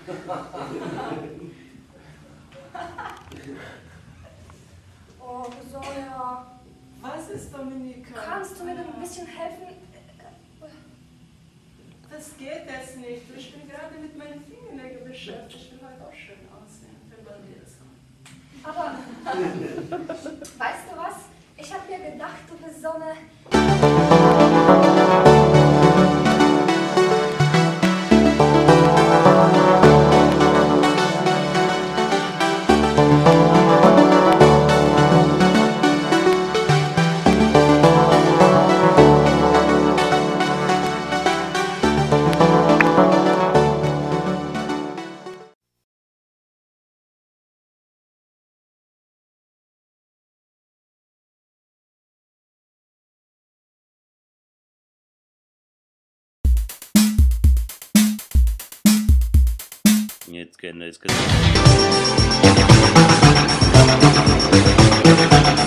Oh, Sonja. Was ist, Dominika? Kannst du mir denn ein bisschen helfen? Das geht jetzt nicht. Ich bin gerade mit meinen Fingernägeln beschäftigt. Ich will heute auch schön aussehen. Für bei dir so. Aber, weißt du was? Ich habe mir gedacht, du bist so eine... Jetzt können wir es